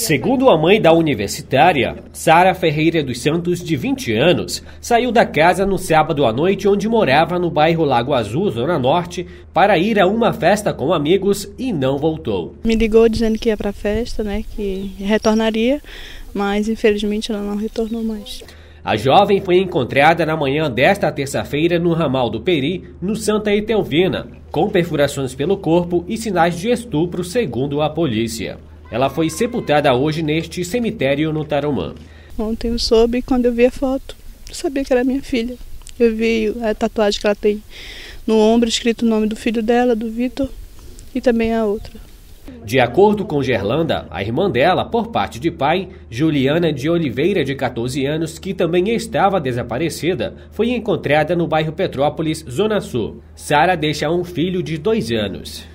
Segundo a mãe da universitária, Sara Ferreira dos Santos, de 20 anos, saiu da casa no sábado à noite onde morava no bairro Lago Azul, Zona Norte, para ir a uma festa com amigos e não voltou. Me ligou dizendo que ia para a festa, que retornaria, mas infelizmente ela não retornou mais. A jovem foi encontrada na manhã desta terça-feira no ramal do Peri, no Santa Etelvina, com perfurações pelo corpo e sinais de estupro, segundo a polícia. Ela foi sepultada hoje neste cemitério no Tarumã. Ontem eu soube, quando eu vi a foto, eu sabia que era minha filha. Eu vi a tatuagem que ela tem no ombro, escrito o nome do filho dela, do Vitor, e também a outra. De acordo com Gerlanda, a irmã dela, por parte de pai, Juliana de Oliveira, de 14 anos, que também estava desaparecida, foi encontrada no bairro Petrópolis, Zona Sul. Sara deixa um filho de 2 anos.